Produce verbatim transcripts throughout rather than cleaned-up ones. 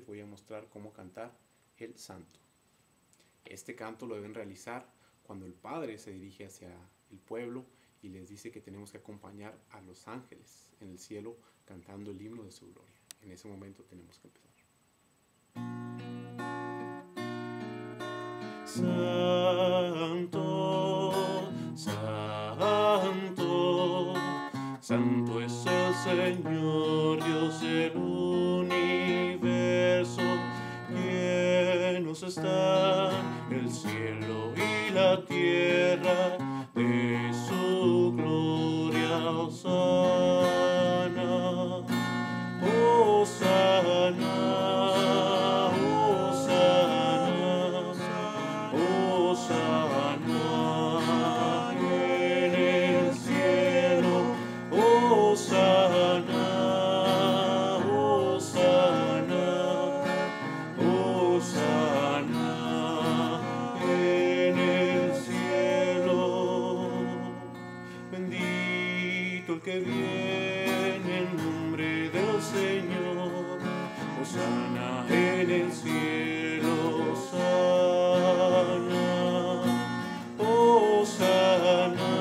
les voy a mostrar cómo cantar el santo. Este canto lo deben realizar cuando el Padre se dirige hacia el pueblo y les dice que tenemos que acompañar a los ángeles en el cielo cantando el himno de su gloria. En ese momento tenemos que empezar. Santo, santo, santo es el Señor, Dios del universo, llenos están el cielo y la tierra de su gloria. Hosana, Hosana, Hosana en el cielo, Hosana, Hosana, Hosana en el cielo. Bendito el que viene en nombre del Señor, Hosana en el cielo, Hosana. Hosana,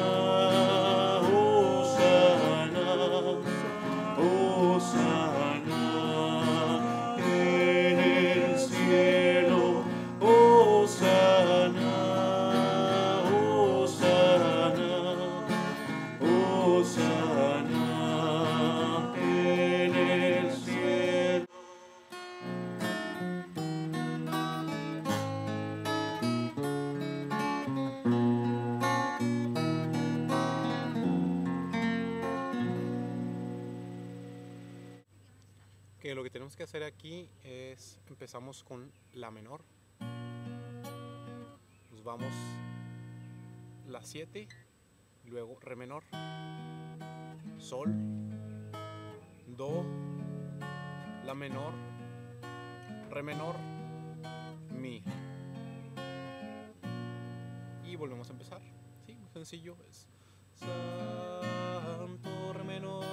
Hosana, Hosana en el cielo, Hosana, Hosana, Hosana en el cielo. Que lo que tenemos que hacer aquí es, empezamos con la menor, nos vamos la siete, luego re menor, sol, do, la menor, re menor, mi, y volvemos a empezar. Sí, muy sencillo, es santo, re menor,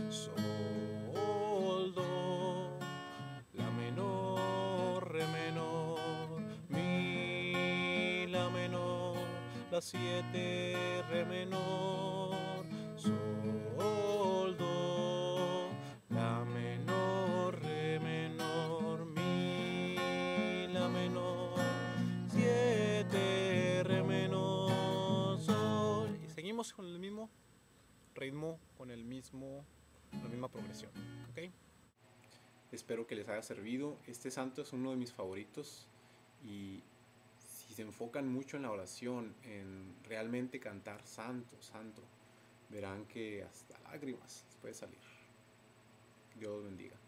sol, do, la menor, re menor, mi, la menor, la siete, re menor, sol, do, la menor, re menor, mi, la menor, siete, re menor, sol, y seguimos con el mismo ritmo, con el mismo, la misma progresión, ¿ok? Espero que les haya servido. Este santo es uno de mis favoritos y si se enfocan mucho en la oración, en realmente cantar santo, santo, verán que hasta lágrimas les puede salir. Dios los bendiga.